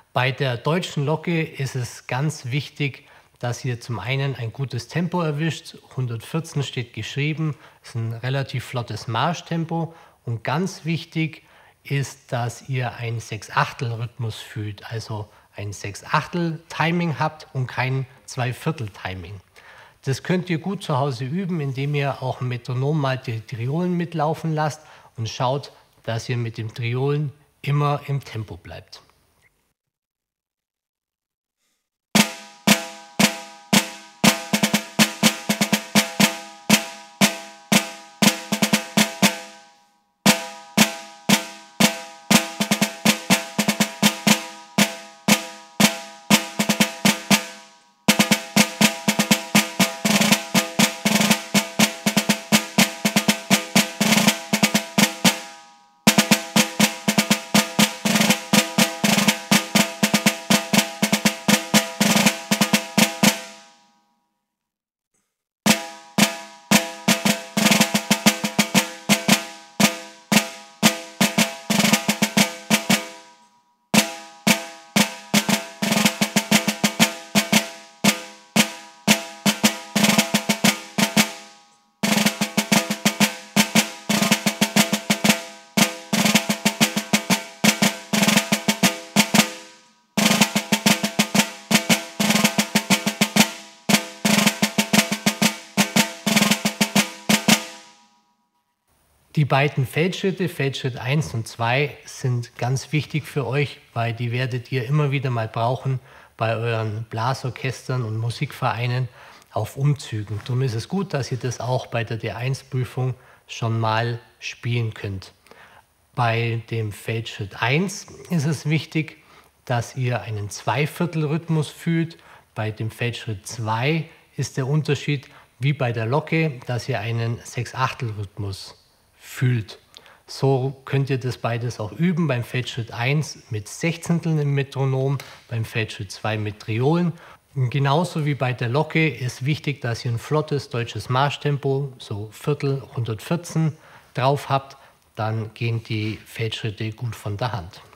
Bei der deutschen Locke ist es ganz wichtig, dass ihr zum einen ein gutes Tempo erwischt. 114 steht geschrieben, ist ein relativ flottes Marschtempo. Und ganz wichtig ist, dass ihr ein 6/8-Rhythmus fühlt, also ein 6/8-Timing habt und kein 2/4-Timing. Das könnt ihr gut zu Hause üben, indem ihr auch im Metronom mal die Triolen mitlaufen lasst und schaut, dass ihr mit dem Triolen immer im Tempo bleibt. Die beiden Feldschritte, Feldschritt 1 und 2, sind ganz wichtig für euch, weil die werdet ihr immer wieder mal brauchen bei euren Blasorchestern und Musikvereinen auf Umzügen. Darum ist es gut, dass ihr das auch bei der D1-Prüfung schon mal spielen könnt. Bei dem Feldschritt 1 ist es wichtig, dass ihr einen 2/4-Rhythmus fühlt. Bei dem Feldschritt 2 ist der Unterschied wie bei der Locke, dass ihr einen 6/8-Rhythmus fühlt. So könnt ihr das beides auch üben. Beim Feldschritt 1 mit Sechzehnteln im Metronom, beim Feldschritt 2 mit Triolen. Und genauso wie bei der Locke ist wichtig, dass ihr ein flottes deutsches Marschtempo, so Viertel 114, drauf habt. Dann gehen die Feldschritte gut von der Hand.